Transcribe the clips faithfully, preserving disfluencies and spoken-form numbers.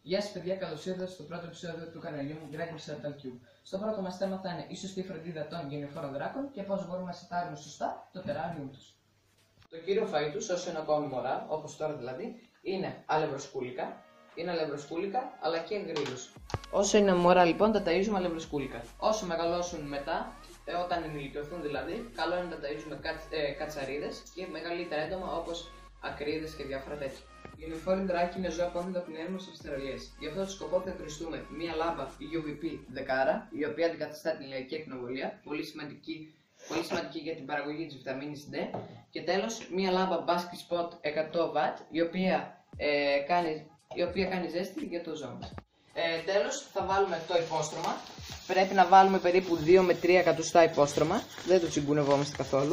Γεια σας παιδιά, καλώς ήρθατε στο πρώτο επεισόδιο του καναλιού μου Gregory Sertal Cube. Στο πρώτο μας θέμα θα είναι η σωστή φροντίδα των γεννηφόρων δράκων και πώς μπορούμε να σετάρουμε σωστά το τεράριουμ τους. Το κύριο φαΐ τους, όσο είναι ακόμη μωρά, όπως τώρα δηλαδή, είναι αλευροσκούλικα, είναι αλευροσκούλικα αλλά και γκρίλους. Όσο είναι μωρά λοιπόν τα ταΐζουμε αλευροσκούλικα. Όσο μεγαλώσουν μετά, ε, όταν ενηλικιωθούν δηλαδή, καλό είναι να τα ταΐζουμε κατ, ε, κατσαρίδες και μεγαλύτερα έντομα όπως ακρίδες και διάφορα τέτοια. Οι γεννηφόροι δράκοι είναι ζώα που έχουν τα πνεύμα στις αυστραλίες. Γι' αυτό το σκοπό θα χρειαστούμε μία λάμπα γιου βι πι δέκα, η οποία αντικαθιστά την ηλιακή ακτινοβολία, πολύ σημαντική, πολύ σημαντική για την παραγωγή της βιταμίνης D. Και τέλος, μία λάμπα Basket Spot εκατό βατ, η οποία, ε, κάνει, η οποία κάνει ζέστη για το ζώο μας. Ε, τέλος, θα βάλουμε το υπόστρωμα. Πρέπει να βάλουμε περίπου δύο με τρία εκατοστά υπόστρωμα, δεν το τσιγκουνευόμαστε καθόλου.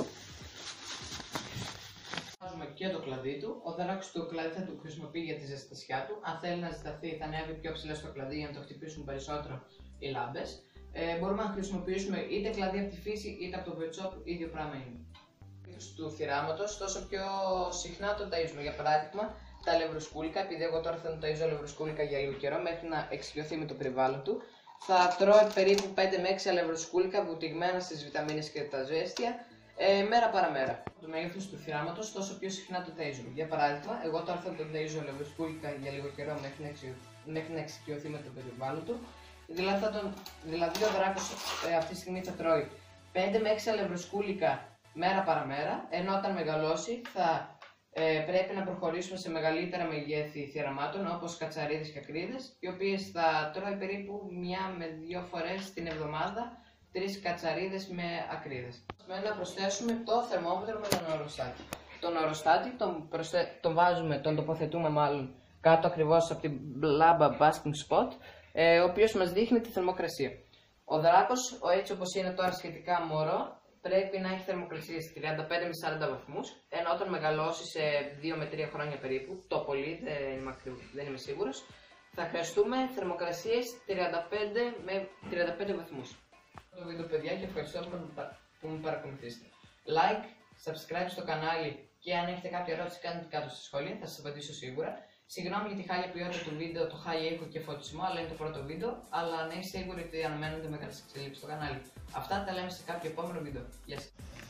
Και το κλαδί του. Ο δράκος του κλαδί θα το χρησιμοποιεί για τη ζεστασιά του. Αν θέλει να ζεσταθεί, θα ανέβει πιο ψηλά στο κλαδί για να το χτυπήσουν περισσότερο οι λάμπες. Ε, μπορούμε να χρησιμοποιήσουμε είτε κλαδί από τη φύση είτε από το pet shop, ίδιο πράγμα είναι. Του θυράματος, τόσο πιο συχνά το ταΐζουμε. Για παράδειγμα, τα αλευροσκούλικα, επειδή εγώ τώρα θα το ταΐζω αλευροσκούλικα για λίγο καιρό μέχρι να εξοικειωθεί με το περιβάλλον του. Θα τρώει περίπου πέντε με έξι αλευροσκούλικα βουτυγμένα στις βιταμίνες και τα ζέστια. Ε, μέρα παραμέρα. Το μέγεθος του θυράματος, τόσο πιο συχνά το ταΐζουμε. Για παράδειγμα, εγώ τώρα θα τον ταΐζω αλευροσκούλικα για λίγο καιρό μέχρι να, εξι... μέχρι να εξοικειωθεί με το περιβάλλον του. Δηλαδή, θα τον... δηλαδή ο δράκος ε, αυτή τη στιγμή θα τρώει πέντε με έξι αλευροσκούλικα μέρα παραμέρα, ενώ όταν μεγαλώσει θα ε, πρέπει να προχωρήσουμε σε μεγαλύτερα μεγέθη θυραμάτων όπως κατσαρίδες και ακρίδες, οι οποίες θα τρώει περίπου μία με δύο φορές την εβδομάδα. Τρεις κατσαρίδες με ακρίδες. Να προσθέσουμε το θερμόμετρο με τον ορροστάτη. Τον ορροστάτη τον, προσθέ... τον βάζουμε, τον τοποθετούμε μάλλον κάτω ακριβώς από την λάμπα Basking Spot, ε, ο οποίος μας δείχνει τη θερμοκρασία. Ο δράκος, ο έτσι όπως είναι τώρα σχετικά μωρό, πρέπει να έχει θερμοκρασία στις τριάντα πέντε με σαράντα βαθμούς, ενώ όταν μεγαλώσει σε δύο με τρία χρόνια περίπου, το πολύ, δεν είμαι, δεν είμαι σίγουρος, θα χρειαστούμε θερμοκρασίες τριάντα πέντε με τριάντα πέντε βαθμούς. Το βίντεο παιδιά και ευχαριστώ που μου παρακολουθήσετε. Like, subscribe στο κανάλι και αν έχετε κάποια ερώτηση κάντε κάτω στα σχόλια, θα σας απαντήσω σίγουρα. Συγγνώμη για τη χάλια ποιότητα του βίντεο, το χάλια ήχο και φωτισμό, αλλά είναι το πρώτο βίντεο, αλλά να είστε σίγουροι ότι αναμένονται μεγάλες εξελίξεις στο κανάλι. Αυτά τα λέμε σε κάποιο επόμενο βίντεο. Γεια σας.